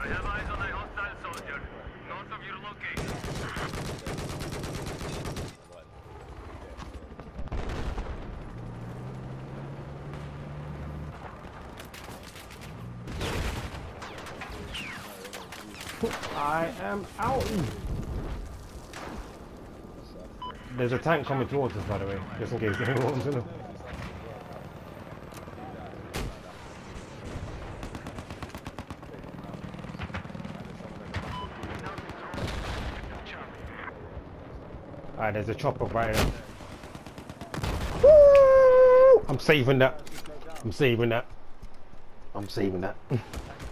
have eyes on a hostile soldier, north of your location. I am out. There's a tank coming towards us, by the way, just in case anyone wants to know. Alright, there's a chopper right here. Woo! I'm saving that. I'm saving that. I'm saving that.